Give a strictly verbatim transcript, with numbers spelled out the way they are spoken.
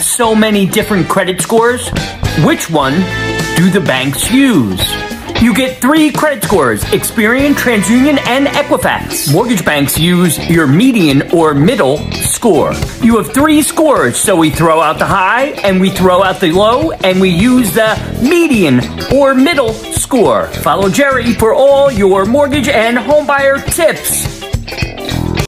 so many different credit scores. Which one do the banks use? You get three credit scores: Experian, TransUnion, and Equifax. Mortgage banks use your median or middle score. You have three scores, so we throw out the high, and we throw out the low, and we use the median or middle score. Follow Jerry for all your mortgage and homebuyer tips.